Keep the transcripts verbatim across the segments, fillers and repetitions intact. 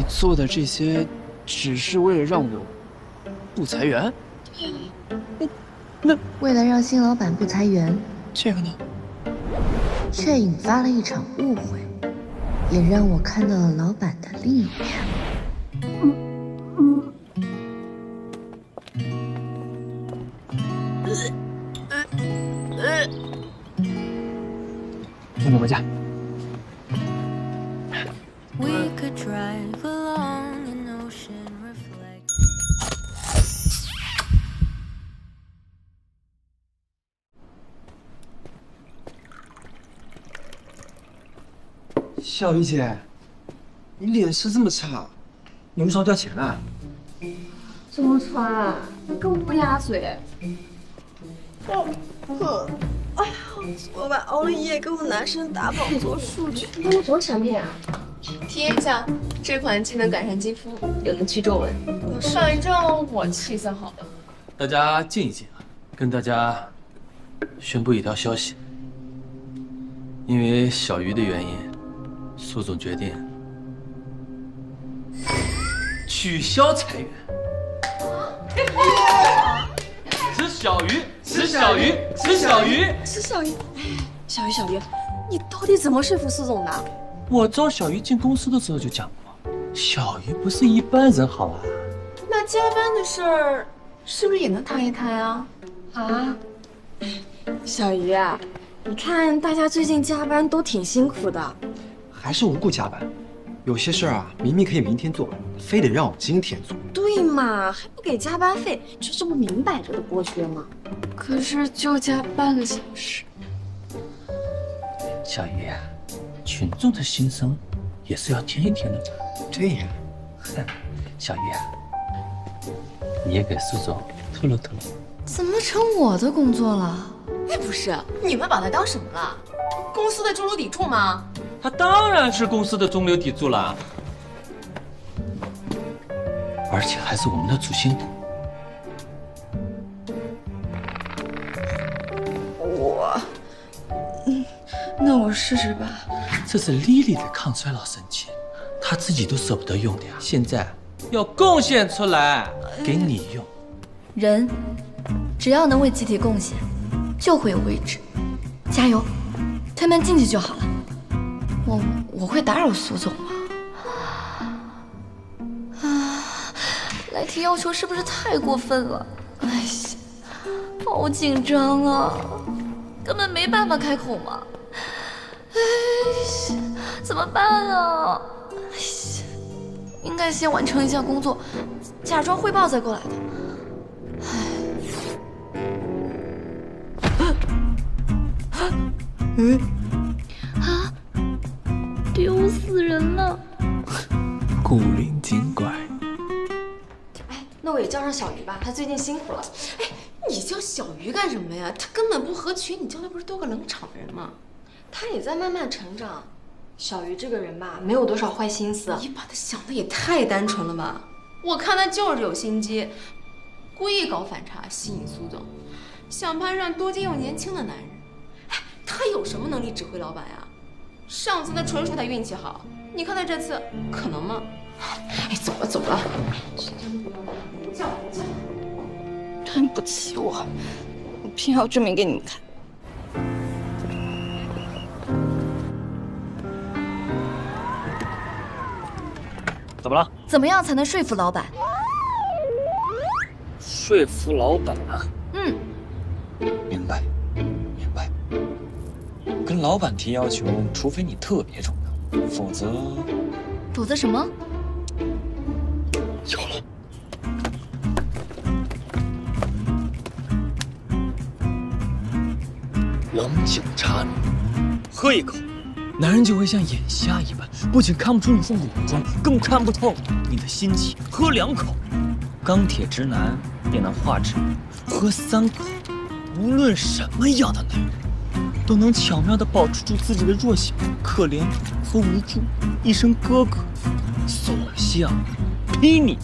做的这些，只是为了让我不裁员？那那为了让新老板不裁员， 这个呢？ 却引发了一场误会，也让我看到了老板的另一面。 我回家。 We could drive along an ocean reflect. 小雨姐，你脸色这么差，你为啥掉钱了？ 周川，你个乌鸦嘴！ 我我，哎呀，昨晚熬了一夜，给我男生打榜做数据。 你用什么产品啊？ 体验一下，这款既能改善肌肤，又能去皱纹。反正我气色好的。 大家静一静啊，跟大家宣布一条消息：因为小鱼的原因，苏总决定取消裁员。吃小鱼，吃小鱼，吃小鱼， 是小鱼。哎，小鱼，小鱼，你到底怎么说服苏总的？ 我招小鱼进公司的时候就讲过，小鱼不是一般人，好吧？ 那加班的事儿，是不是也能谈一谈啊？ 啊，小鱼啊，你看大家最近加班都挺辛苦的， 还是无故加班？有些事儿啊，明明可以明天做，非得让我今天做。 对嘛，还不给加班费，这这不明摆着的剥削吗？ 可是就加半个小时。 小鱼啊，群众的心声也是要听一听的嘛。 对呀， 小鱼啊，你也给苏总透露透露。 怎么成我的工作了？ 哎，不是，你们把他当什么了？公司的中流砥柱吗？ 他当然是公司的中流砥柱了，而且还是我们的主心骨。 我，嗯，那我试试吧。 这是莉莉的抗衰老神器，她自己都舍不得用的呀，现在要贡献出来给你用。 人只要能为集体贡献，就会有位置。加油，推门进去就好了。我我会打扰苏总吗？啊，来提要求是不是太过分了？哎呀，好紧张啊，根本没办法开口嘛。哎呀，怎么办啊？哎呀，应该先完成一下工作，假装汇报再过来的。哎，嗯，啊，丢死人了！ 古灵精怪。 哎，那我也叫上小鱼吧，他最近辛苦了。 哎，你叫小鱼干什么呀？他根本不合群，你叫他不是多个冷场的人吗？ 他也在慢慢成长。小鱼这个人吧，没有多少坏心思。 你把他想的也太单纯了吧？我看他就是有心机，故意搞反差吸引苏总，想攀上多金又年轻的男人。哎，他有什么能力指挥老板呀？上次那纯属他运气好，你看他这次可能吗？哎，走了走了，不叫不叫， 看不起我，我偏要证明给你们看。 怎么了？ 怎么样才能说服老板？ 说服老板啊？ 嗯， 明白，明白。跟老板提要求，除非你特别重要，否则…… 否则什么？ 有了。王酒茶你，喝一口。 男人就会像眼瞎一般，不仅看不出你是伪装，更看不透你的心情。喝两口，钢铁直男变成化直男；喝三口，无论什么样的男人，都能巧妙地保持住自己的弱小、可怜和无助，一声哥哥，所向披靡。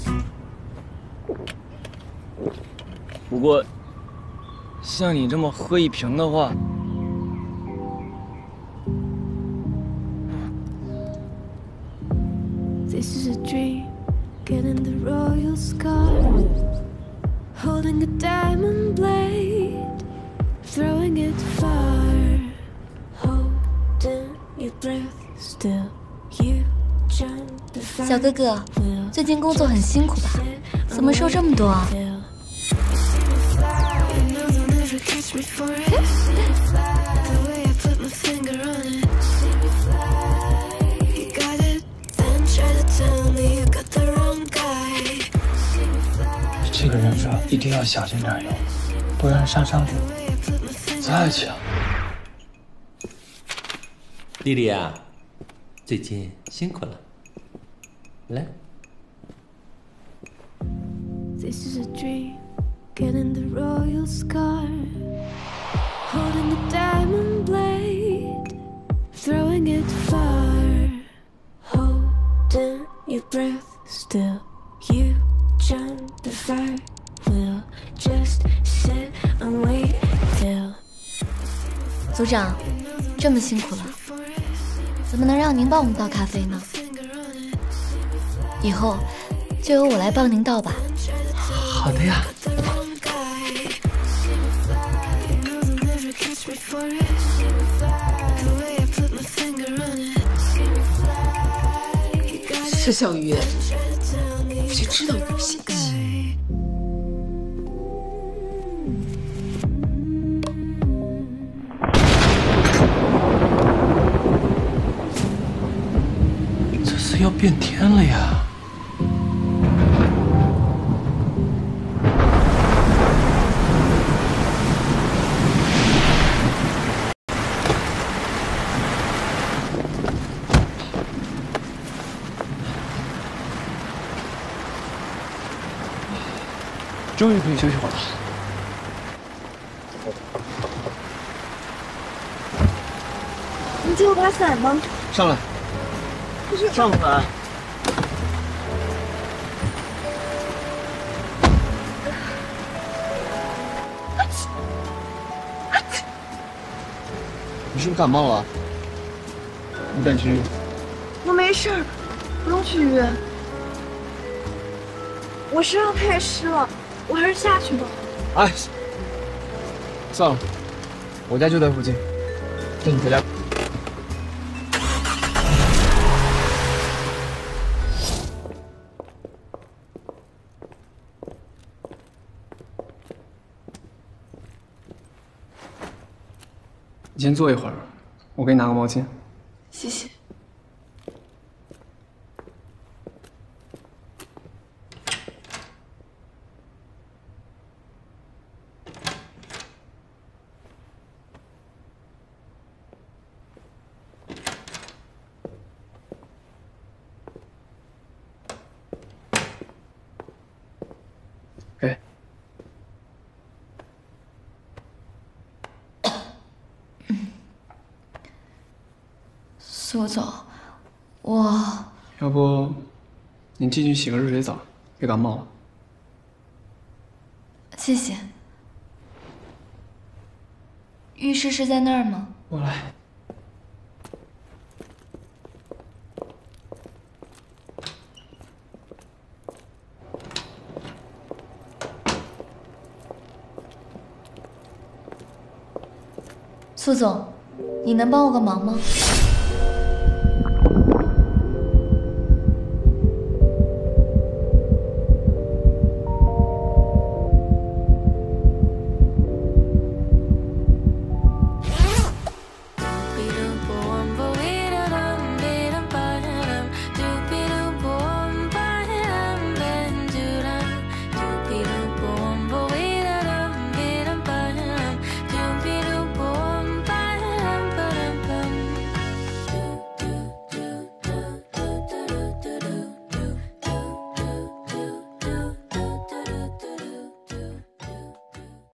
不过，像你这么喝一瓶的话， 怎 This is a dream, getting the royal scar, holding a diamond blade, throwing it far, holding your breath still. You jump the fire. 小哥哥，最近工作很辛苦吧？怎么瘦这么多啊？ 这个忍者一定要小心点用，不然杀伤力再强。 丽丽啊，最近辛苦了，来。 This is a dream, getting the royal scar, holding the diamond blade, throwing it far, holding your breath still. You jump the fire, we'll just sit and wait till. 组长，这么辛苦了，怎么能让您帮我们倒咖啡呢？以后就由我来帮您倒吧。 好的呀。 是小鱼，我就知道你有心机。 这是要变天了呀！ 终于可以休息会儿了。 你借我把伞吗？ 上来。上来。你是不是感冒了？你带你去医院。 我没事儿，不用去医院。我身上太湿了。 我还是下去吧。 哎，算了，我家就在附近，带你回家。你先坐一会儿，我给你拿个毛巾。 谢谢。 给。 苏总，我要不你进去洗个热水澡，别感冒了。 谢谢。浴室是在那儿吗？ 我来。 苏总，你能帮我个忙吗？